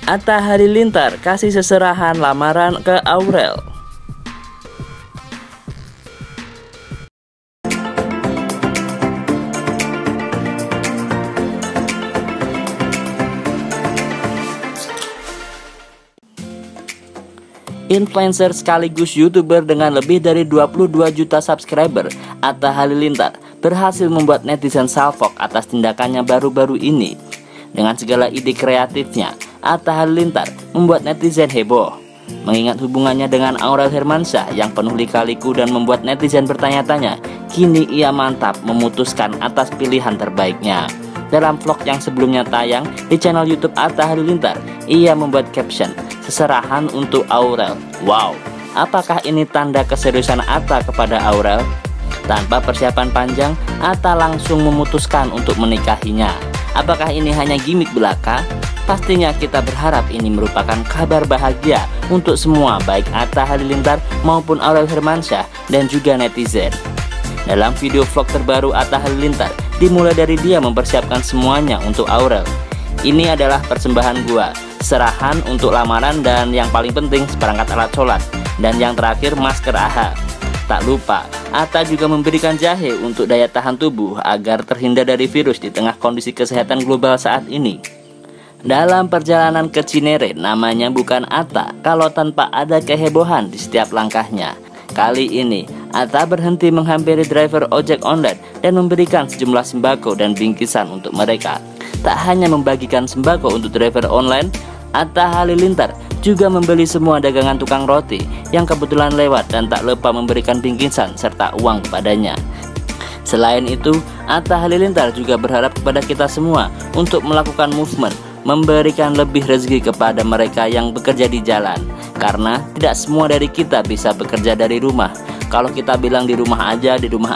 Atta Halilintar kasih seserahan lamaran ke Aurel. Influencer sekaligus YouTuber dengan lebih dari 22 juta subscriber, Atta Halilintar berhasil membuat netizen salfok atas tindakannya baru-baru ini. Dengan segala ide kreatifnya, Atta Halilintar membuat netizen heboh. Mengingat hubungannya dengan Aurel Hermansyah yang penuh lika-liku dan membuat netizen bertanya-tanya, kini ia mantap memutuskan atas pilihan terbaiknya. Dalam vlog yang sebelumnya tayang di channel YouTube Atta Halilintar, ia membuat caption, "Seserahan untuk Aurel." Wow, apakah ini tanda keseriusan Atta kepada Aurel? Tanpa persiapan panjang, Atta langsung memutuskan untuk menikahinya. Apakah ini hanya gimmick belaka? Pastinya kita berharap ini merupakan kabar bahagia untuk semua, baik Atta Halilintar maupun Aurel Hermansyah dan juga netizen. Dalam video vlog terbaru Atta Halilintar, dimulai dari dia mempersiapkan semuanya untuk Aurel. Ini adalah persembahan gua, serahan untuk lamaran, dan yang paling penting seperangkat alat sholat, dan yang terakhir masker AHA. Tak lupa, Atta juga memberikan jahe untuk daya tahan tubuh agar terhindar dari virus di tengah kondisi kesehatan global saat ini. Dalam perjalanan ke Cinere, namanya bukan Atta kalau tanpa ada kehebohan di setiap langkahnya. Kali ini, Atta berhenti menghampiri driver ojek online dan memberikan sejumlah sembako dan bingkisan untuk mereka. Tak hanya membagikan sembako untuk driver online, Atta Halilintar juga membeli semua dagangan tukang roti yang kebetulan lewat dan tak lupa memberikan bingkisan serta uang kepadanya. Selain itu, Atta Halilintar juga berharap kepada kita semua untuk melakukan movement, memberikan lebih rezeki kepada mereka yang bekerja di jalan, karena tidak semua dari kita bisa bekerja dari rumah. Kalau kita bilang di rumah aja,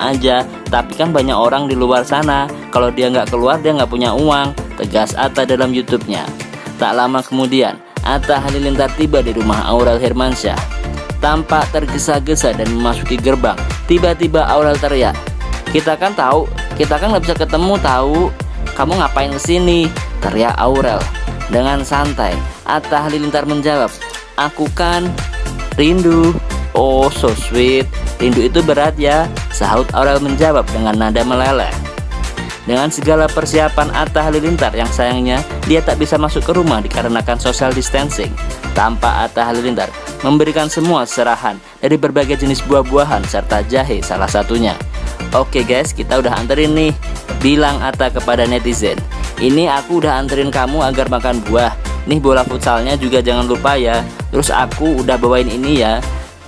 tapi kan banyak orang di luar sana, kalau dia nggak keluar dia nggak punya uang, tegas Atta dalam YouTube-nya. Tak lama kemudian, Atta Halilintar tiba di rumah Aurel Hermansyah. Tampak tergesa-gesa dan memasuki gerbang, tiba-tiba Aurel teriak, kita kan nggak bisa ketemu tahu, kamu ngapain kesini?" teriak Aurel. Dengan santai, Atta Halilintar menjawab, "Aku kan rindu." "Oh, so sweet, rindu itu berat ya," sahut Aurel menjawab dengan nada meleleh. Dengan segala persiapan Atta Halilintar yang sayangnya dia tak bisa masuk ke rumah dikarenakan social distancing, tanpa Atta Halilintar memberikan semua serahan dari berbagai jenis buah-buahan serta jahe salah satunya. Oke guys, kita udah anterin nih, bilang Atta kepada netizen. "Ini aku udah anterin kamu agar makan buah. Nih bola futsalnya juga jangan lupa ya. Terus aku udah bawain ini ya,"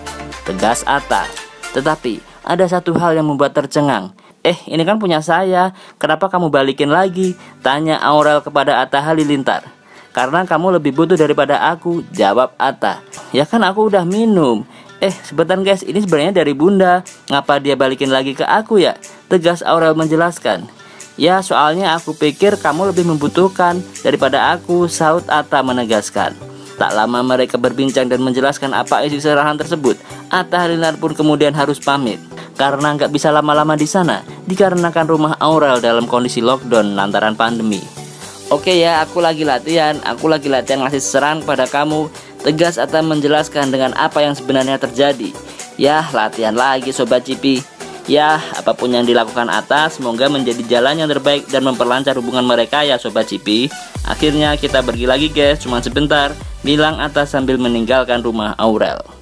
tegas Atta. Tetapi ada satu hal yang membuat tercengang. Ini kan punya saya, kenapa kamu balikin lagi?" tanya Aurel kepada Atta Halilintar. "Karena kamu lebih butuh daripada aku," jawab Atta. "Ya kan aku udah minum." Sebentar guys, ini sebenarnya dari bunda, ngapa dia balikin lagi ke aku ya?" tegas Aurel menjelaskan. "Ya soalnya aku pikir kamu lebih membutuhkan daripada aku," sahut Atta menegaskan. Tak lama mereka berbincang dan menjelaskan apa isi serahan tersebut. Atta Halilintar pun kemudian harus pamit karena nggak bisa lama-lama di sana dikarenakan rumah Aurel dalam kondisi lockdown lantaran pandemi. "Oke ya, aku lagi latihan ngasih serahan kepada kamu," tegas Atta menjelaskan dengan apa yang sebenarnya terjadi. "Yah, latihan lagi Sobat Cipi." Ya, apapun yang dilakukan Atta semoga menjadi jalan yang terbaik dan memperlancar hubungan mereka ya Sobat Cipi. Akhirnya kita pergi lagi guys, cuma sebentar, bilang Atta sambil meninggalkan rumah Aurel.